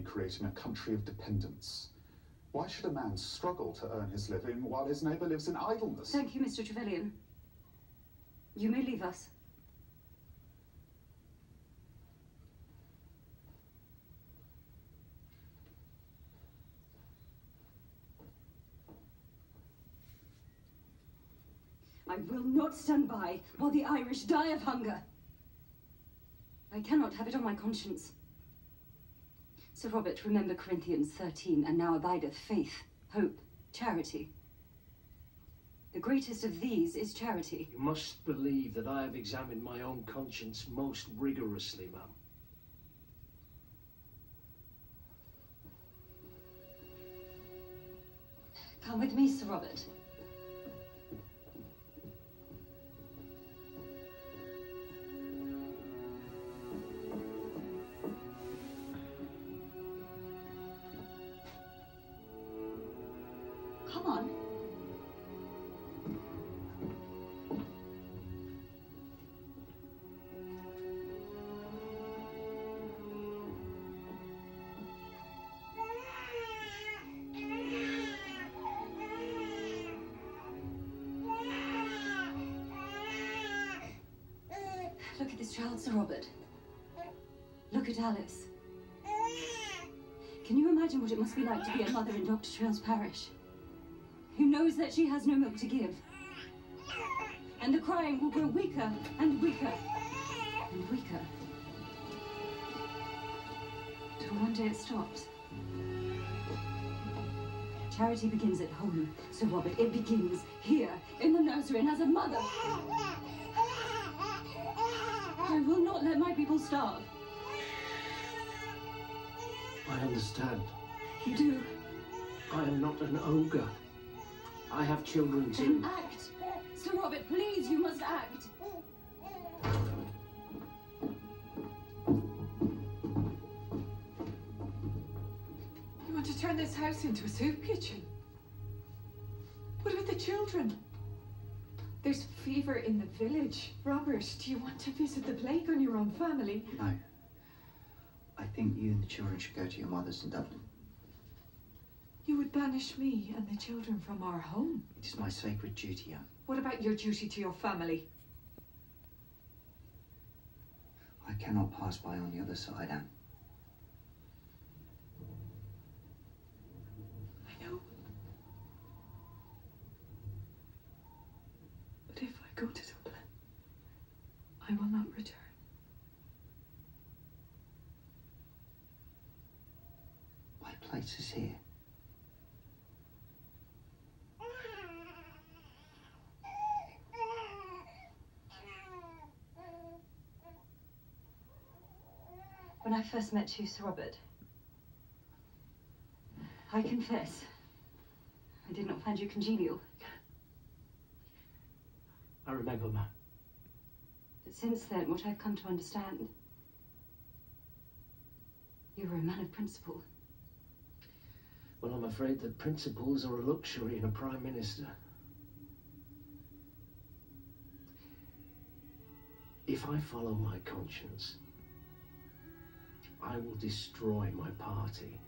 creating a country of dependence. Why should a man struggle to earn his living while his neighbour lives in idleness? Thank you, Mr. Trevelyan. You may leave us. I will not stand by while the Irish die of hunger. I cannot have it on my conscience. Sir Robert, remember Corinthians 13, and now abideth faith, hope, charity. The greatest of these is charity. You must believe that I have examined my own conscience most rigorously, ma'am. Come with me, Sir Robert. Come on. Look at this child, Sir Robert. Look at Alice. Can you imagine what it must be like to be a mother in Dr. Traill's parish? Who knows that she has no milk to give? And the crying will grow weaker and weaker and weaker. Till one day it stops. Charity begins at home, Sir Robert. It begins here, in the nursery, and as a mother. I will not let my people starve. I understand. You do? I am not an ogre. I have children too. Then act! Sir Robert, please, you must act! You want to turn this house into a soup kitchen? What about the children? There's fever in the village. Robert, do you want to visit the plague on your own family? No. I think you and the children should go to your mother's in Dublin. You would banish me and the children from our home. It is my sacred duty, Anne. What about your duty to your family? I cannot pass by on the other side, Anne. I know. But if I go to Dublin, I will not return. My place is here. When I first met you, Sir Robert, I confess, I did not find you congenial. I remember, ma'am. But since then, what I've come to understand, you were a man of principle. Well, I'm afraid that principles are a luxury in a Prime Minister. If I follow my conscience, I will destroy my party.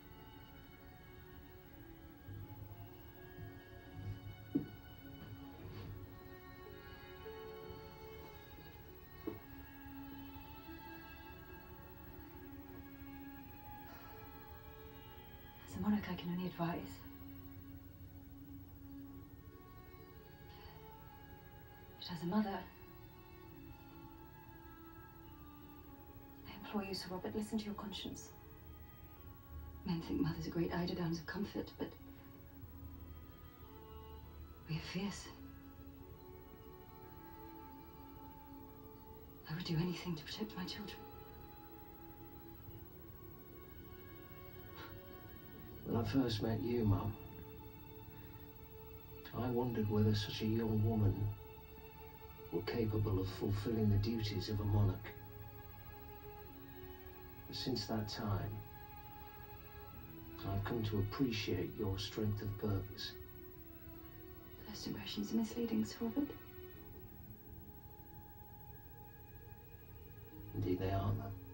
As a monarch, I can only advise. But as a mother, I implore you, Sir Robert, listen to your conscience. Men think mothers are great eiderdowns of comfort, but we are fierce. I would do anything to protect my children. When I first met you, Mum, I wondered whether such a young woman were capable of fulfilling the duties of a monarch. But since that time, I've come to appreciate your strength of purpose. First impressions are misleading, Sir Robert. Indeed they are, Mum.